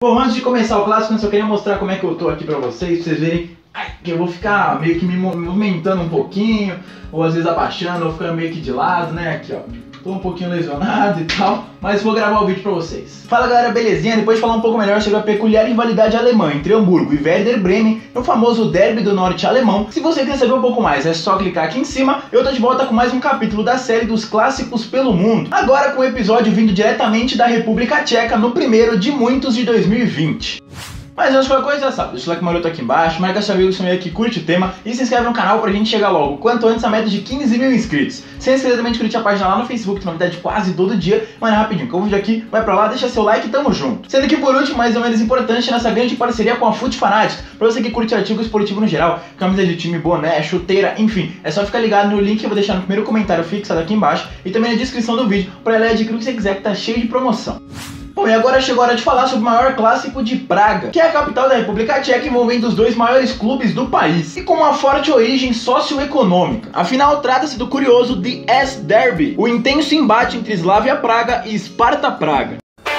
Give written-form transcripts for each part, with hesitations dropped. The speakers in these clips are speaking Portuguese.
Bom, antes de começar o clássico, eu só queria mostrar como é que eu tô aqui pra vocês verem que eu vou ficar meio que me movimentando um pouquinho, ou às vezes abaixando, ou ficando meio que de lado, né? Aqui, ó. Tô um pouquinho lesionado e tal, mas vou gravar o vídeo pra vocês. Fala galera, belezinha? Depois de falar um pouco melhor sobre a peculiar rivalidade alemã entre Hamburgo e Werder Bremen, no famoso derby do norte alemão, se você quer saber um pouco mais, é só clicar aqui em cima. Eu tô de volta com mais um capítulo da série dos clássicos pelo mundo, agora com o episódio vindo diretamente da República Tcheca, no primeiro de muitos de 2020. Mas antes de qualquer coisa, já sabe, deixa o like maroto aqui embaixo, marca seu amigo que curte o tema e se inscreve no canal pra gente chegar logo, quanto antes a meta de 15 mil inscritos. Se inscreve também, curte a página lá no Facebook, tem novidade quase todo dia, mas é rapidinho, que o vídeo aqui vai pra lá, deixa seu like e tamo junto. Sendo que por último, mais ou menos importante, nessa grande parceria com a Foot Fanatics, pra você que curte artigo esportivo no geral, camisa de time, boné, chuteira, enfim, é só ficar ligado no link que eu vou deixar no primeiro comentário fixado aqui embaixo e também na descrição do vídeo, pra ela adquirir o que você quiser que tá cheio de promoção. Bom, e agora chegou a hora de falar sobre o maior clássico de Praga, que é a capital da República Tcheca, envolvendo os dois maiores clubes do país, e com uma forte origem socioeconômica. Afinal, trata-se do curioso The S-Derby, o intenso embate entre Slavia Praga e Sparta Praga.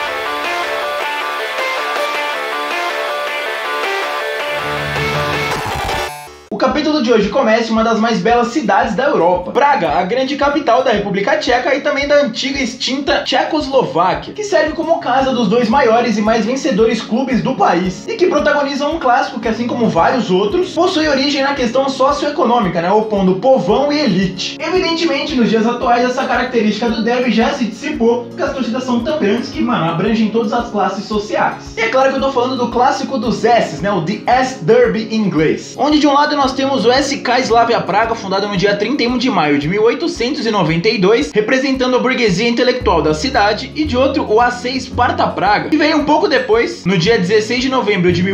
O capítulo de hoje começa em uma das mais belas cidades da Europa, Praga, a grande capital da República Tcheca e também da antiga e extinta Tchecoslováquia, que serve como casa dos dois maiores e mais vencedores clubes do país, e que protagonizam um clássico que, assim como vários outros, possui origem na questão socioeconômica, né, opondo povão e elite. Evidentemente, nos dias atuais, essa característica do derby já se dissipou, porque as torcidas são tão grandes que, mano, abrangem todas as classes sociais. E é claro que eu tô falando do clássico dos S's, né, o The S-Derby em inglês, onde de um lado nós temos o SK Slavia Praga, fundado no dia 31 de maio de 1892, representando a burguesia intelectual da cidade, e de outro o AC Sparta Praga, que veio um pouco depois, no dia 16 de novembro de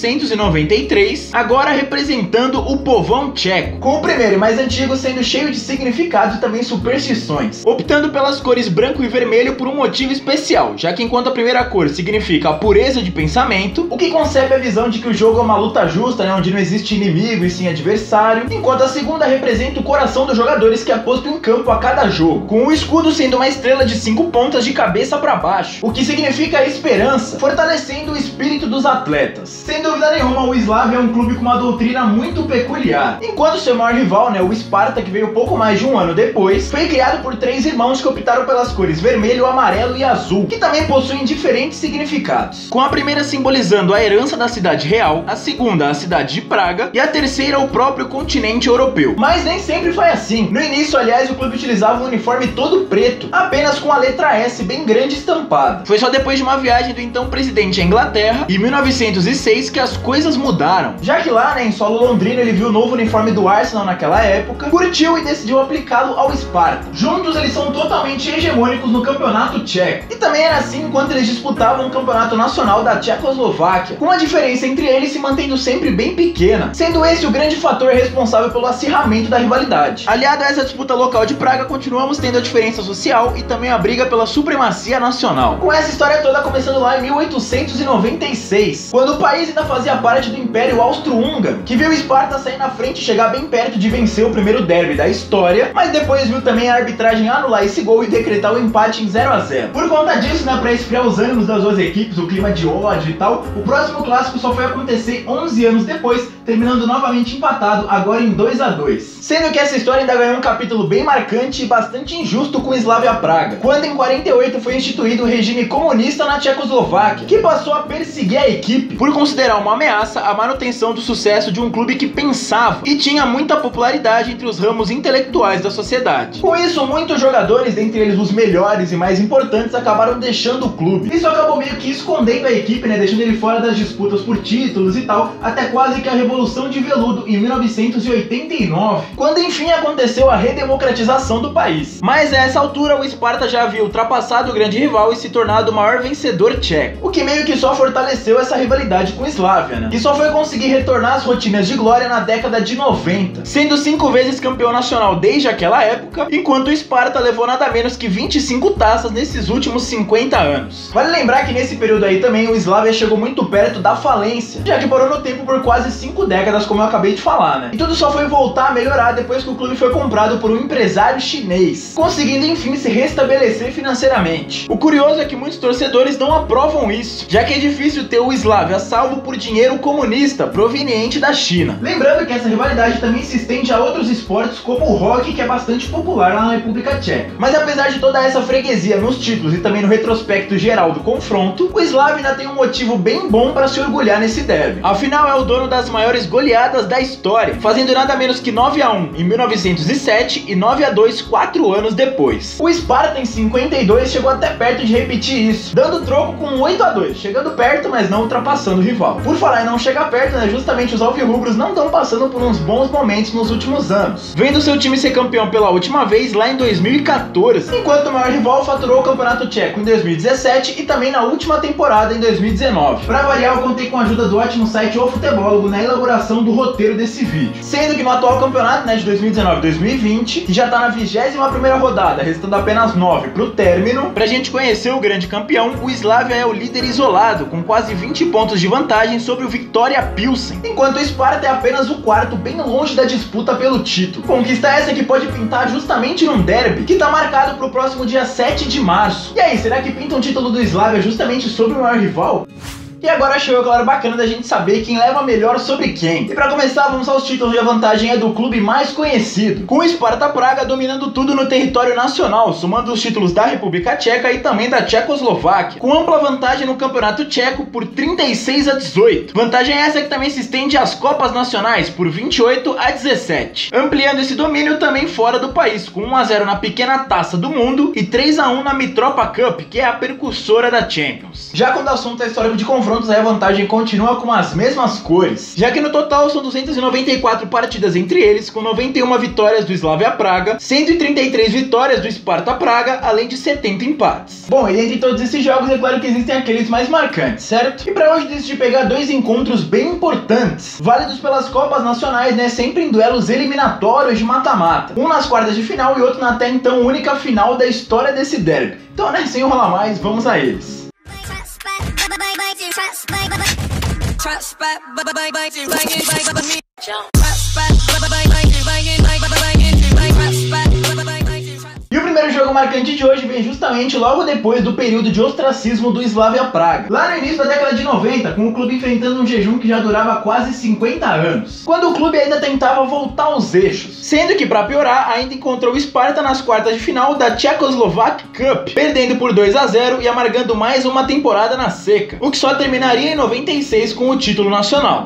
1893, agora representando o povão tcheco, com o primeiro e mais antigo sendo cheio de significados e também superstições, optando pelas cores branco e vermelho por um motivo especial, já que enquanto a primeira cor significa a pureza de pensamento, o que concebe a visão de que o jogo é uma luta justa, né, onde não existe inimigo e sim adversário, enquanto a segunda representa o coração dos jogadores, que é posto em campo a cada jogo, com o escudo sendo uma estrela de 5 pontas de cabeça para baixo, o que significa a esperança, fortalecendo o espírito dos atletas. Sem dúvida nenhuma, o Slavia é um clube com uma doutrina muito peculiar, enquanto seu maior rival, né, o Sparta, que veio pouco mais de um ano depois, foi criado por 3 irmãos que optaram pelas cores vermelho, amarelo e azul, que também possuem diferentes significados, com a primeira simbolizando a herança da cidade real, a segunda a cidade de Praga e a terceira o próprio continente europeu. Mas nem sempre foi assim. No início, aliás, o clube utilizava um uniforme todo preto, apenas com a letra S bem grande estampada. Foi só depois de uma viagem do então presidente à Inglaterra, em 1906, que as coisas mudaram. Já que lá, né, em solo londrino, ele viu o novo uniforme do Arsenal naquela época, curtiu e decidiu aplicá-lo ao Sparta. Juntos, eles são totalmente hegemônicos no campeonato tcheco. E também era assim enquanto eles disputavam o campeonato nacional da Tchecoslováquia, com a diferença entre eles se mantendo sempre bem pequena, sendo esse o grande fator responsável pelo acirramento da rivalidade. Aliado a essa disputa local de Praga, continuamos tendo a diferença social e também a briga pela supremacia nacional. Com essa história toda começando lá em 1896, quando o país ainda fazia parte do Império Austro-Húngaro, que viu o Sparta sair na frente e chegar bem perto de vencer o primeiro derby da história, mas depois viu também a arbitragem anular esse gol e decretar o empate em 0 a 0. Por conta disso, né, pra esfriar os ânimos das duas equipes, o clima de ódio e tal, o próximo clássico só foi acontecer 11 anos depois, terminando novamente empatado, agora em 2 a 2. Sendo que essa história ainda ganhou um capítulo bem marcante e bastante injusto com Slavia Praga, quando em 48 foi instituído o regime comunista na Tchecoslováquia, que passou a perseguir a equipe por considerar uma ameaça a manutenção do sucesso de um clube que pensava e tinha muita popularidade entre os ramos intelectuais da sociedade. Com isso, muitos jogadores, dentre eles os melhores e mais importantes, acabaram deixando o clube. Isso acabou meio que escondendo a equipe, né, deixando ele fora das disputas por títulos e tal, até quase que a Revolução de Veludo em 1989, quando enfim aconteceu a redemocratização do país. Mas a essa altura o Sparta já havia ultrapassado o grande rival e se tornado o maior vencedor tcheco, o que meio que só fortaleceu essa rivalidade com o Slavia, né? E só foi conseguir retornar às rotinas de glória na década de 90, sendo 5 vezes campeão nacional desde aquela época, enquanto o Sparta levou nada menos que 25 taças nesses últimos 50 anos. Vale lembrar que nesse período aí também o Slavia chegou muito perto da falência, já que parou no tempo por quase 5 décadas, como eu acabei de falar, né? E tudo só foi voltar a melhorar depois que o clube foi comprado por um empresário chinês, conseguindo enfim se restabelecer financeiramente. O curioso é que muitos torcedores não aprovam isso, já que é difícil ter o Slavia salvo por dinheiro comunista proveniente da China. Lembrando que essa rivalidade também se estende a outros esportes como o hockey, que é bastante popular lá na República Tcheca. Mas apesar de toda essa freguesia nos títulos e também no retrospecto geral do confronto, o Slavia ainda tem um motivo bem bom para se orgulhar nesse derby. Afinal, é o dono das maiores goleadas da história, fazendo nada menos que 9-1 em 1907 e 9-2 4 anos depois. O Sparta em 52 chegou até perto de repetir isso, dando troco com 8-2, chegando perto, mas não ultrapassando o rival. Por falar em não chegar perto, né, justamente os alvirrubros não estão passando por uns bons momentos nos últimos anos, vendo seu time ser campeão pela última vez lá em 2014, enquanto o maior rival faturou o Campeonato Tcheco em 2017 e também na última temporada em 2019. Para variar, eu contei com a ajuda do ótimo site O Futebológo na elaboração do roteiro desse vídeo, sendo que no atual campeonato, né, de 2019-2020, que já tá na 21ª rodada, restando apenas 9 pro término, pra gente conhecer o grande campeão, o Slavia é o líder isolado, com quase 20 pontos de vantagem sobre o Viktoria Pilsen, enquanto o Sparta é apenas o quarto, bem longe da disputa pelo título. Conquista essa que pode pintar justamente num derby, que tá marcado pro próximo dia 7 de março. E aí, será que pinta um título do Slavia justamente sobre o maior rival? E agora chegou, claro, bacana da gente saber quem leva melhor sobre quem. E pra começar, vamos aos títulos, e a vantagem é do clube mais conhecido, com o Sparta Praga dominando tudo no território nacional, somando os títulos da República Tcheca e também da Tchecoslováquia, com ampla vantagem no Campeonato Tcheco por 36-18. Vantagem essa que também se estende às Copas Nacionais por 28-17, ampliando esse domínio também fora do país, com 1-0 na pequena Taça do Mundo e 3-1 na Mitropa Cup, que é a precursora da Champions. Já quando o assunto é histórico de confrontos, aí a vantagem continua com as mesmas cores, já que no total são 294 partidas entre eles, com 91 vitórias do Slavia Praga, 133 vitórias do Sparta Praga, além de 70 empates. Bom, e entre todos esses jogos é claro que existem aqueles mais marcantes, certo? E pra hoje decidi pegar dois encontros bem importantes, válidos pelas Copas Nacionais, né, sempre em duelos eliminatórios de mata-mata, um nas quartas de final e outro na até então única final da história desse derby. Então, né, sem enrolar mais, vamos a eles. E o primeiro jogo marcante de hoje vem justamente logo depois do período de ostracismo do Slavia Praga, lá no início da década de 90, com o clube enfrentando um jejum que já durava quase 50 anos, quando o clube ainda tentava voltar aos eixos, sendo que, para piorar, ainda encontrou o Sparta nas quartas de final da Czechoslovak Cup, perdendo por 2-0 e amargando mais uma temporada na seca, o que só terminaria em 96 com o título nacional.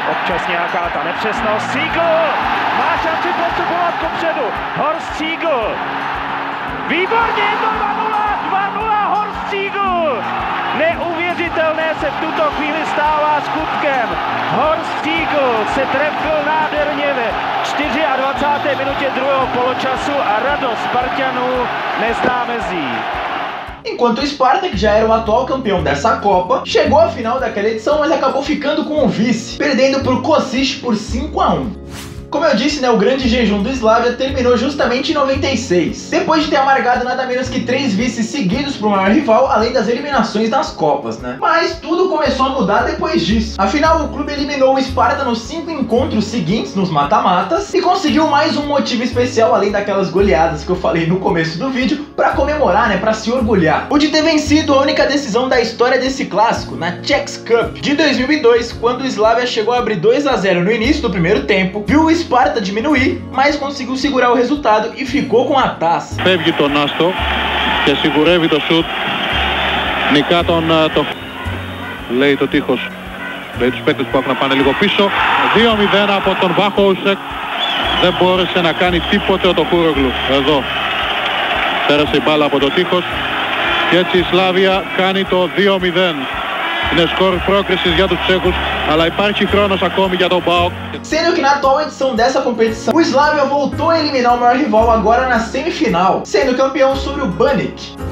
Výborně, 2-0, Horst Siegl! Neuvěřitelné se v tuto chvíli stává skutkem. Horst Siegl se trefil nádherně ve 24. minutě druhého poločasu a radost Spartanů nezná mezí. Enquanto o Sparta, que já era o atual campeão dessa Copa, chegou à final daquela edição, mas acabou ficando com o vice, perdendo para o Kosice por 5-1. Como eu disse, né, o grande jejum do Slavia terminou justamente em 96, depois de ter amargado nada menos que 3 vices seguidos para o maior rival, além das eliminações das Copas, né? Mas tudo começou a mudar depois disso. Afinal, o clube eliminou o Sparta nos 5 encontros seguintes nos mata-matas e conseguiu mais um motivo especial, além daquelas goleadas que eu falei no começo do vídeo, para comemorar, né, para se orgulhar. O de ter vencido a única decisão da história desse clássico, na Czechs Cup de 2002, quando o Slavia chegou a abrir 2-0 no início do primeiro tempo, viu o Sparta diminuir, mas conseguiu segurar o resultado e ficou com a taça. Φεύγει τον Άστο και σιγουρεύει το σουτ. Νικά τον το... λέει το τείχος. Λέει τους παίκτες που έχουν να πάνε λίγο πίσω. 2-0 από τον Βάχοουσεκ. Δεν μπόρεσε να κάνει τίποτε ο Τοκούρογλου. Εδώ. Πέρασε η μπάλα από το τείχος. Και έτσι η Σλάβια κάνει το 2-0. Είναι σκορ πρόκρισης για τους Τσέχους, αλλά υπάρχει χρόνος ακόμη για τον ΠΑΟΚ. Sendo que na atual edição dessa competição, o Slavia voltou a eliminar o maior rival agora na semifinal, sendo campeão sobre o Baník.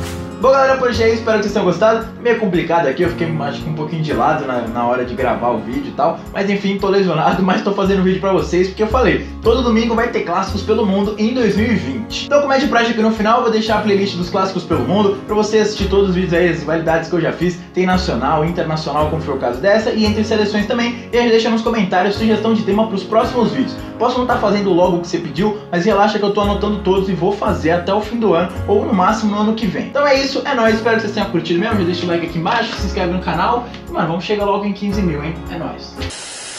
Bom, galera, por hoje é isso, espero que vocês tenham gostado. Meio complicado aqui, eu fiquei acho que um pouquinho de lado na hora de gravar o vídeo e tal. Mas enfim, tô lesionado, mas tô fazendo vídeo pra vocês, porque eu falei, todo domingo vai ter clássicos pelo mundo em 2020. Então, como é de praxe aqui no final, eu vou deixar a playlist dos clássicos pelo mundo pra você assistir todos os vídeos aí, as rivalidades que eu já fiz. Tem nacional, internacional, como foi o caso dessa, e entre seleções também. E a gente deixa nos comentários sugestão de tema pros próximos vídeos. Posso não estar fazendo logo o que você pediu, mas relaxa que eu tô anotando todos e vou fazer até o fim do ano, ou no máximo no ano que vem. Então é isso, é nóis, espero que vocês tenham curtido mesmo. Já deixa o like aqui embaixo, se inscreve no canal. E, mano, vamos chegar logo em 15 mil, hein? É nóis.